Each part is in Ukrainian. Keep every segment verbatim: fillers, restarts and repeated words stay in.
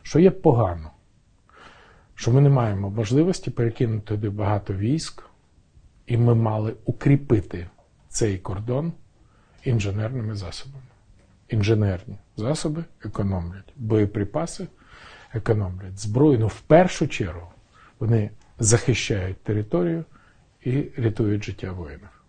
Що є погано? Що ми не маємо можливості перекинути туди багато військ, і ми мали укріпити цей кордон інженерними засобами. Інженерні засоби економлять, боєприпаси економлять, зброю. Ну, в першу чергу вони захищають територію і рятують життя воїнів.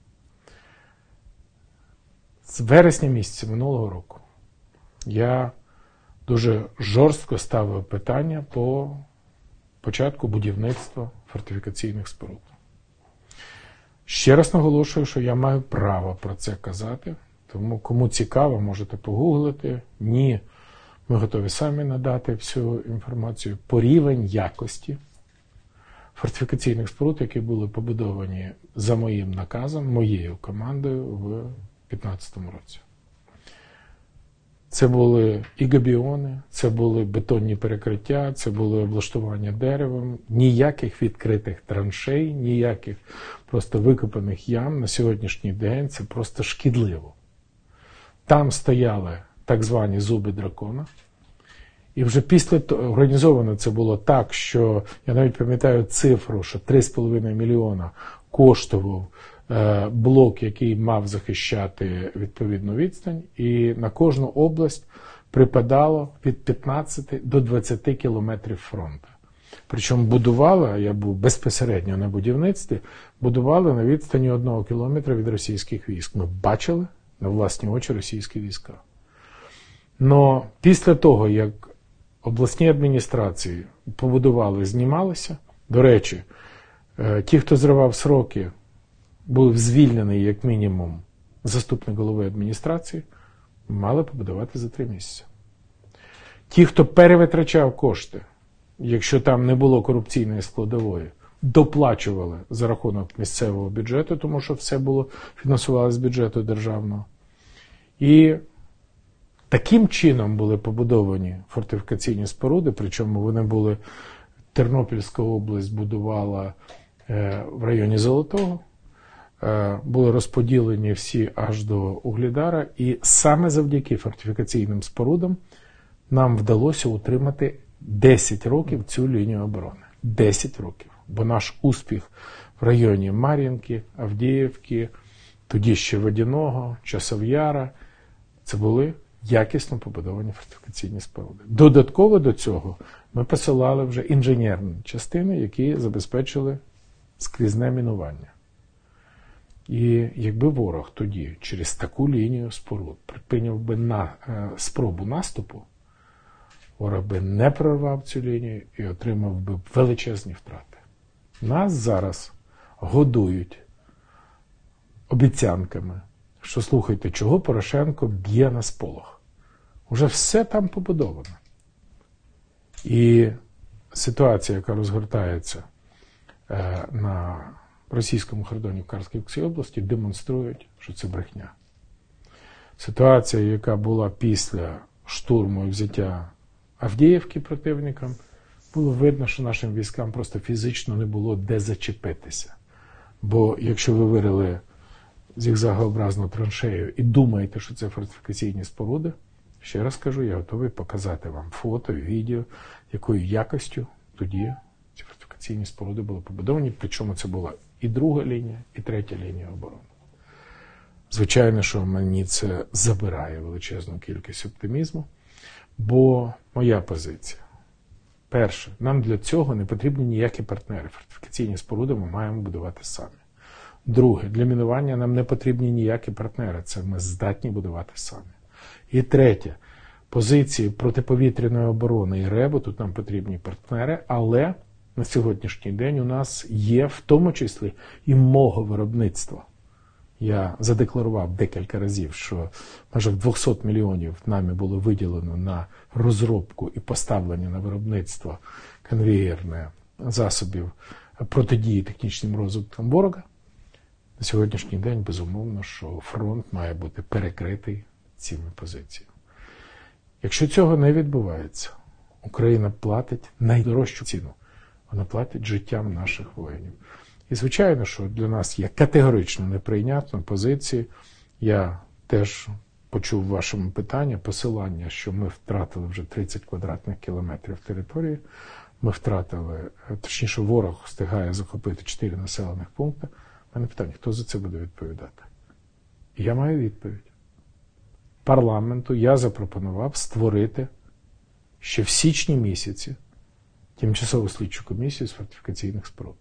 З вересня місяця минулого року я дуже жорстко ставив питання по початку будівництва фортифікаційних споруд. Ще раз наголошую, що я маю право про це казати, тому кому цікаво, можете погуглити. Ні, ми готові самі надати всю інформацію по рівень якості фортифікаційних споруд, які були побудовані за моїм наказом, моєю командою в дві тисячі п'ятнадцятому році. Це були і габіони, це були бетонні перекриття, це були облаштування деревом, ніяких відкритих траншей, ніяких просто викопаних ям на сьогоднішній день, це просто шкідливо. Там стояли так звані зуби дракона. І вже після того організовано це було так, що, я навіть пам'ятаю цифру, що три з половиною мільйона коштував е, блок, який мав захищати відповідну відстань, і на кожну область припадало від п'ятнадцяти до двадцяти кілометрів фронту. Причому будували, я був безпосередньо на будівництві, будували на відстані одного кілометра від російських військ. Ми бачили на власні очі російські війська. Но після того, як обласні адміністрації побудували, знімалися, до речі, ті, хто зривав сроки, був звільнений, як мінімум, заступник голови адміністрації, мали побудувати за три місяці. Ті, хто перевитрачав кошти, якщо там не було корупційної складової, доплачували за рахунок місцевого бюджету, тому що все було фінансувалося з бюджету державного. І таким чином були побудовані фортифікаційні споруди, причому вони були, Тернопільська область будувала е, в районі Золотого, е, були розподілені всі аж до Угледара, і саме завдяки фортифікаційним спорудам нам вдалося утримати десять років цю лінію оборони. десять років. Бо наш успіх в районі Мар'їнки, Авдіївки, тоді ще Водяного, Часов'яра, це були якісно побудовані фортифікаційні споруди. Додатково до цього ми посилали вже інженерні частини, які забезпечили скрізне мінування. І якби ворог тоді через таку лінію споруд припиняв би на, е, спробу наступу, ворог би не прорвав цю лінію і отримав би величезні втрати. Нас зараз годують обіцянками, що, слухайте, чого Порошенко б'є на сполох. Уже все там побудовано. І ситуація, яка розгортається е, на російському кордоні в Харківській області, демонструють, що це брехня. Ситуація, яка була після штурму і взяття Авдіївки противником, було видно, що нашим військам просто фізично не було де зачепитися. Бо якщо ви вирили зігзагообразну траншею і думаєте, що це фортифікаційні споруди, ще раз кажу, я готовий показати вам фото, відео, якою якостю тоді ці фортифікаційні споруди були побудовані, причому це була і друга лінія, і третя лінія оборони. Звичайно, що мені це забирає величезну кількість оптимізму, бо моя позиція. Перше, нам для цього не потрібні ніякі партнери. Фортифікаційні споруди ми маємо будувати самі. Друге, для мінування нам не потрібні ніякі партнери. Це ми здатні будувати самі. І третє, позиції протиповітряної оборони і РЕБу, тут нам потрібні партнери, але на сьогоднішній день у нас є в тому числі і мого виробництва. Я задекларував декілька разів, що майже двісті мільйонів нами було виділено на розробку і поставлення на виробництво конвеєрне засобів протидії технічним розвиткам ворога. На сьогоднішній день, безумовно, що фронт має бути перекритий цими позиціями. Якщо цього не відбувається, Україна платить найдорожчу ціну. Вона платить життям наших воїнів. І, звичайно, що для нас є категорично неприйнятна позиція. Я теж почув в вашому питанні посилання, що ми втратили вже тридцять квадратних кілометрів території. Ми втратили, точніше, ворог встигає захопити чотири населених пункти. У мене питання, хто за це буде відповідати? І я маю відповідь. Парламенту я запропонував створити ще в січні місяці тимчасову слідчу комісію з фортифікаційних споруд.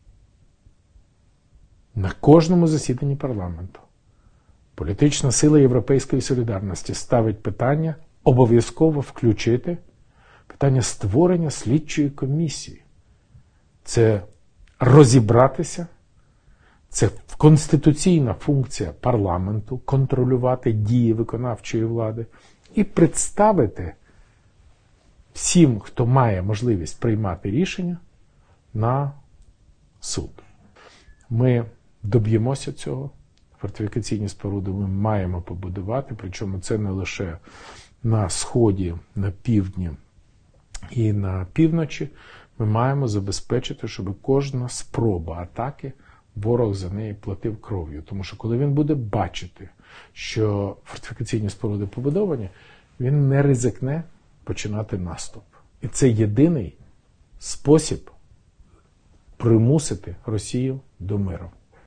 На кожному засіданні парламенту політична сила Європейської солідарності ставить питання обов'язково включити питання створення слідчої комісії. Це розібратися, це конституційна функція парламенту контролювати дії виконавчої влади і представити всім, хто має можливість приймати рішення, на суд. Ми доб'ємося цього. Фортифікаційні споруди ми маємо побудувати, причому це не лише на сході, на півдні і на півночі. Ми маємо забезпечити, щоб кожна спроба атаки, ворог за неї платив кров'ю. Тому що коли він буде бачити, що фортифікаційні споруди побудовані, він не ризикне починати наступ. І це єдиний спосіб примусити Росію до миру.